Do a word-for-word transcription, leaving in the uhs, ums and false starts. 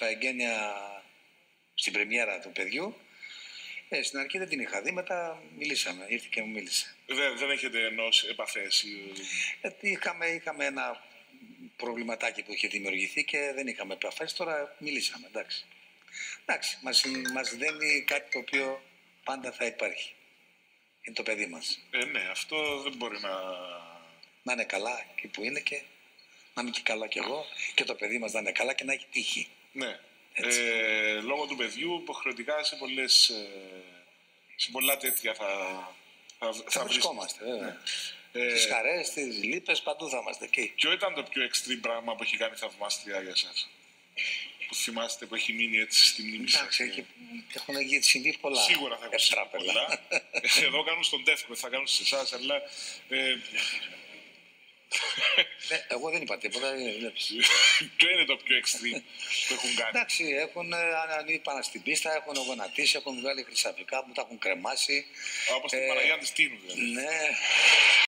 στα εγγένεια στην πρεμιέρα του παιδιού. Ε, στην αρχή δεν την είχα δει, μετά μιλήσαμε, ήρθε και μου μίλησε. Δεν, δεν έχετε ενώσει επαφές? Γιατί είχαμε, είχαμε ένα προβληματάκι που είχε δημιουργηθεί και δεν είχαμε επαφές, τώρα μιλήσαμε, εντάξει. Εντάξει, μας, μας δένει κάτι το οποίο πάντα θα υπάρχει. Είναι το παιδί μας. Ε, ναι, αυτό δεν μπορεί να... Να είναι καλά εκεί που είναι και να είμαι και καλά κι εγώ και το παιδί μας να είναι καλά και να έχει τύχη. Ναι. Ε, λόγω του παιδιού υποχρεωτικά σε, πολλές, ε, σε πολλά τέτοια θα, θα, θα, θα βρισκόμαστε. Ναι. Ε, στις χαρές, στις λύπες, παντού θα είμαστε εκεί. Ποιο ήταν το πιο extreme πράγμα που έχει κάνει θαυμάστρια για σας? Που θυμάστε, που έχει μείνει έτσι στη μνήμη σας? Εντάξει, έχει, έχουν συμβεί πολλά. Σίγουρα θα έχουν συμβεί πολλά. Εδώ κάνουν στον Τεύκο, θα κάνουν σε εσάς, αλλά... Ε, ναι, εγώ δεν είπα τίποτα. Ποιο είναι το πιο extreme που έχουν κάνει? Εντάξει, έχουν ανήπανα στην πίστα, έχουν γονατίσει, έχουν βγάλει χρυσαφικά που τα έχουν κρεμάσει. Όπως την Παναγιά της Τίνου, δηλαδή. Ναι.